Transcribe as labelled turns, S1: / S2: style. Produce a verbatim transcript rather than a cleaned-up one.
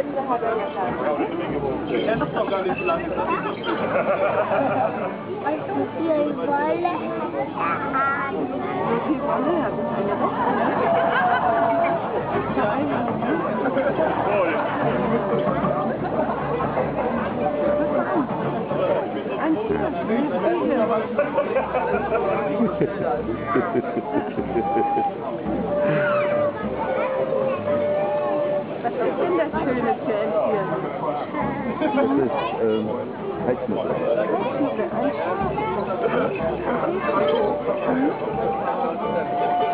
S1: Hände hat er gesagt.
S2: Er ist doch gar nicht so lange.
S3: Und viel Wolle.
S1: So viel Wolle, das ist eine Woche, ne? Ein Tier, ein Tier. Was ist denn das Schöne für ein Tier?
S4: Das ist ähm, Heizmittel.
S1: Heizmittel, ein Schaf.